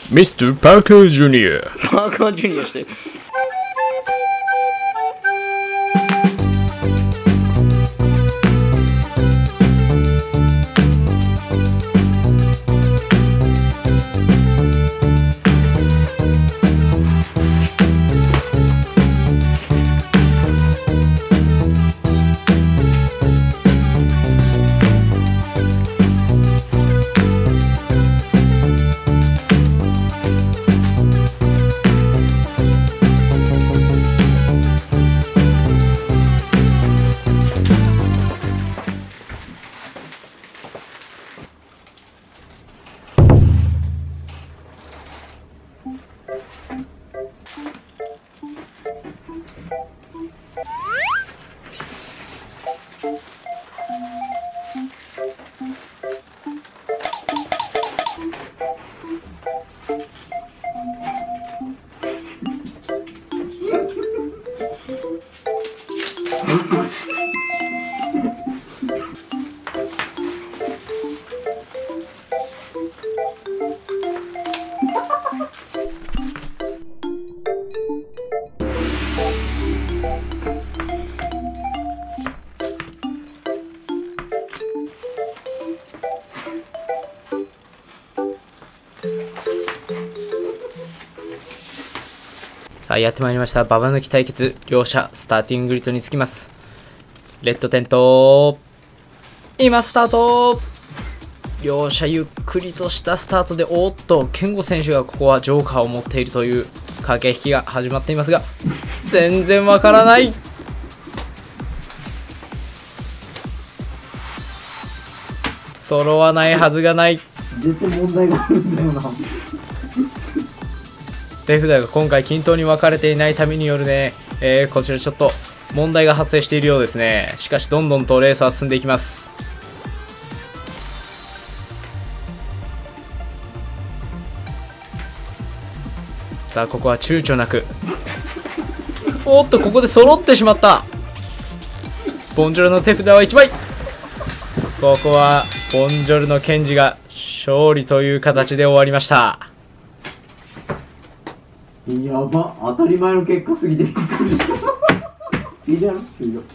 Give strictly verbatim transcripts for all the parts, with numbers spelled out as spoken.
ミスター パーカージュニア。 パーカージュニアしてる。 さあやってまいりました。ババ抜き対決、両者スターティンググリッドにつきます。レッドテント、今スタート。両者ゆっくりとしたスタートで、おっとケンゴ選手がここはジョーカーを持っているという駆け引きが始まっていますが、全然わからない。揃わないはずがない。 絶対問題があるんだよな。 手札が今回均等に分かれていないためによるね、えー、こちらちょっと問題が発生しているようですね。しかしどんどんとレースは進んでいきます。さあここは躊躇なく、おっとここで揃ってしまった。ボンジョルの手札はいちまい。ここはボンジョルのケンジが勝利という形で終わりました。 やば、当たり前の結果すぎてびっくりした。いいじゃん、終了。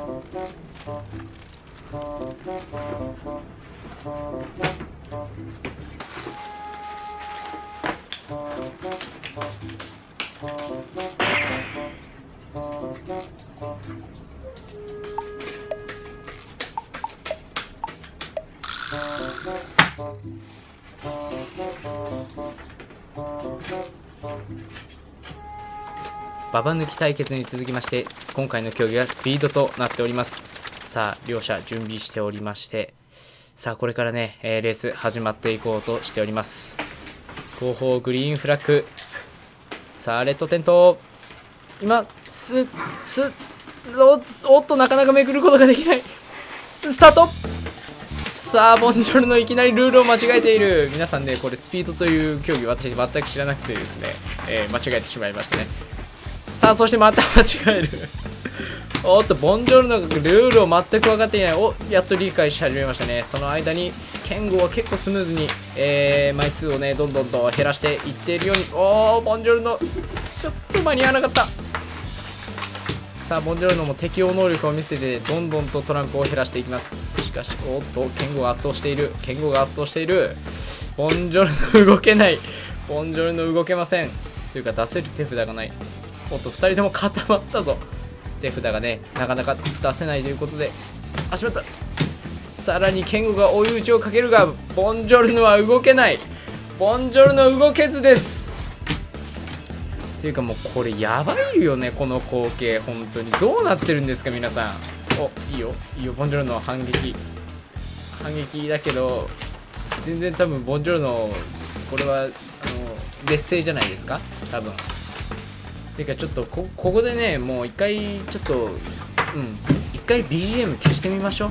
ババ抜き対決に続きまして、今回の競技はスピードとなっております。さあ両者準備しておりまして、さあこれからね、えー、レース始まっていこうとしております。後方グリーンフラッグ、さあレッドテント、今ススお, おっとなかなかめくることができない。スタート。さあボンジョルのいきなりルールを間違えている。皆さんね、これスピードという競技私全く知らなくてですね、えー、間違えてしまいましたね。さあそしてまた間違える。おっとボンジョルのルールを全く分かっていない。お、やっと理解し始めましたね。その間にケンゴは結構スムーズに、えー、枚数をねどんどんと減らしていっているように。おー、ボンジョルのちょっと間に合わなかった。さあボンジョルノも適応能力を見せてどんどんとトランプを減らしていきます。しかしおっとケンゴが圧倒している。ケンゴが圧倒している。ボンジョルノ動けない。ボンジョルノ動けません。というか出せる手札がない。おっとふたりとも固まったぞ。手札がねなかなか出せないということで、あ、しまった。さらにケンゴが追い打ちをかけるが、ボンジョルノは動けない。ボンジョルノ動けずです。っていうかもうこれやばいよね、この光景。本当にどうなってるんですか皆さん。お、いいよいいよ、ボンジョルノ反撃反撃だけど全然多分ボンジョルノこれはあの劣勢じゃないですか多分。ていうかちょっと こ, ここでねもう一回ちょっとうん一回 ビージーエム 消してみましょう。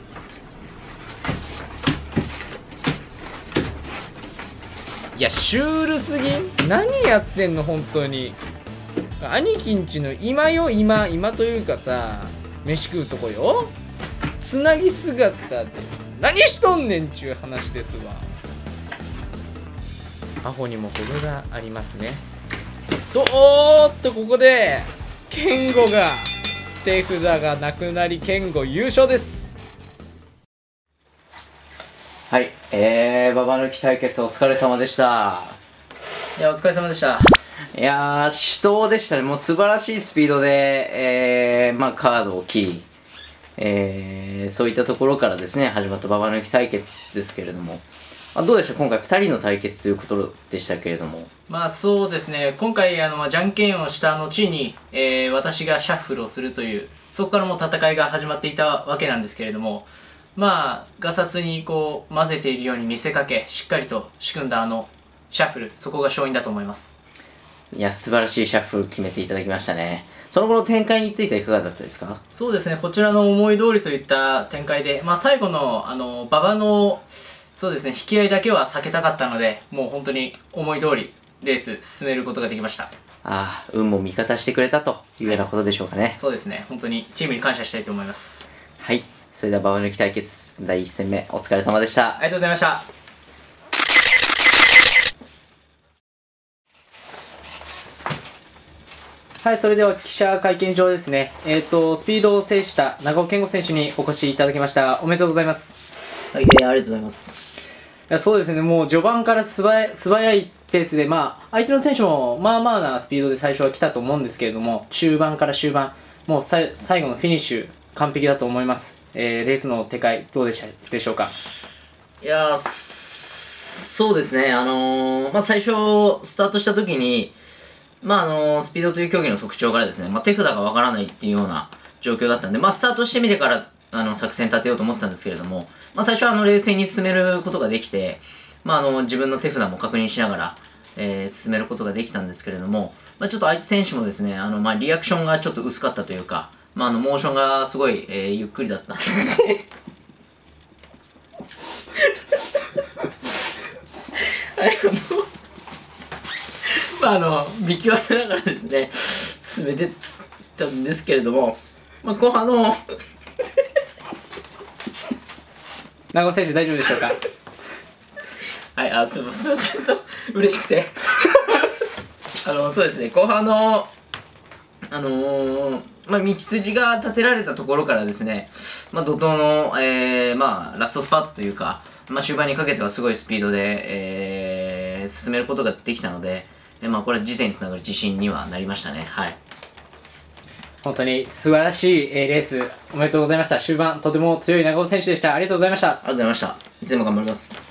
いやシュールすぎん。何やってんの本当に。兄貴んちの今よ、今今というかさ、飯食うとこよ、つなぎ姿で何しとんねんちゅう話ですわ。 アホにもコブがありますね。とおーっとここでケンゴが手札がなくなりケンゴ優勝です。 はい、えー、ババ抜き対決お疲れ様でした。 いやお疲れ様でした。 いやー、死闘でしたね。もう素晴らしいスピードで、えー、まあカードを切り、えー、そういったところからですね、始まったババ抜き対決ですけれども、あどうでした今回ふたりの対決ということでしたけれども。 まあそうですね、今回あのじゃんけんをした後に、えー、私がシャッフルをするという、そこからもう戦いが始まっていたわけなんですけれども、まあガサツにこう混ぜているように見せかけ、しっかりと仕組んだあのシャッフル、そこが勝因だと思います。 いや、素晴らしいシャッフル決めていただきましたね。その後の展開についてはいかがだったですか？ そうですね、こちらの思い通りといった展開で、まあ最後のあの馬場のそうですね、引き合いだけは避けたかったので、もう本当に思い通りレース進めることができました。 ああ、運も味方してくれたというようなことでしょうかね。はい、 そうですね、本当にチームに感謝したいと思います。 はい、それではババ抜き対決だいいち戦目お疲れ様でした。 ありがとうございました。はい、それでは記者会見場ですね。えっ、ー、と、スピードを制した長尾健吾選手にお越しいただきました。おめでとうございます。 はい、えー、ありがとうございます。 いやそうですね、もう序盤から素早素早いペースで、まあ、相手の選手もまあまあなスピードで最初は来たと思うんですけれども、中盤から終盤、もうさ最後のフィニッシュ、完璧だと思います。えー、レースの展開、どうでしたでしょうか。 いやー、そうですね、あのー、まあ、最初、スタートした時に、まあ、あのー、スピードという競技の特徴からですね、まあ、手札がわからないっていうような状況だったんで、まあ、スタートしてみてから、あの、作戦立てようと思ってたんですけれども、まあ、最初は、あの、冷静に進めることができて、まあ、あの、自分の手札も確認しながら、えー、進めることができたんですけれども、まあ、ちょっと相手選手もですね、あの、まあ、リアクションがちょっと薄かったというか、まあ、あの、モーションがすごい、えー、ゆっくりだったので、はい、あの、まあ、あの、見極めながらですね、進めてったんですけれども、まあ、後半の、 長尾選手大丈夫でしょうか。 はい、あ、すみません、ちょっと嬉しくて。あの、そうですね、後半の、あのー、まあ、道筋が立てられたところからですね、まあ、怒涛の、えー、まあ、ラストスパートというか、まあ、終盤にかけてはすごいスピードで、えー、進めることができたので、えー、まあ、これは次戦につながる自信にはなりましたね。はい。 本当に素晴らしいレースおめでとうございました。終盤とても強い長尾選手でした。ありがとうございました。ありがとうございました。いつでも頑張ります。